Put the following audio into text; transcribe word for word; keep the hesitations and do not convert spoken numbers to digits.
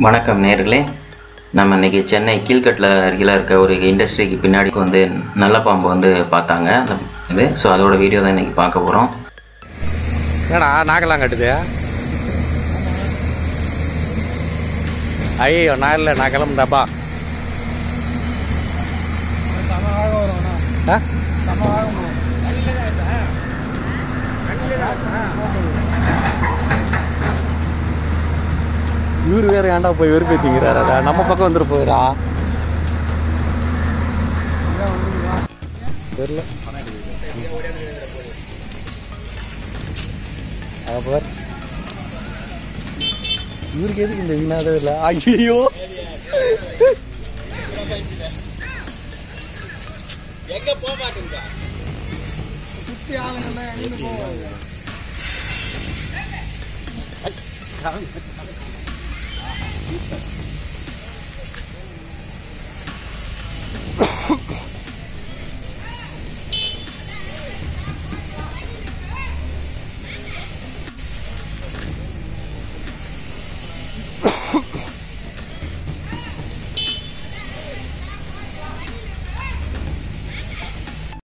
வணக்கம் நேயர்களே, நம்ம இன்றைக்கி சென்னை கீழ்கட்டில் அருகில் இருக்க ஒரு இண்டஸ்ட்ரிக்கு பின்னாடி வந்து நல்ல பாம்பு வந்து பார்த்தாங்க இது. ஸோ அதோட வீடியோ தான் இன்றைக்கி பார்க்க போகிறோம். ஏடா நாக்கெல்லாம் கட்டுது? ஐயோ நான் இல்லை, நான் கிளம்புதாப்பா. இவரு வேற ஏன்டா போய் வெறுப்பேத்திங்கிறாரா? நம்ம பக்கம் வந்துட்டு போயிடா தெரியல. அப்புறம் இவருக்கு எதுக்கு இந்த வினாதம் இல்லை? ஐயோ எங்க போக மாட்டேங்க. சுத்தி ஆளுங்க எங்க போவாங்க?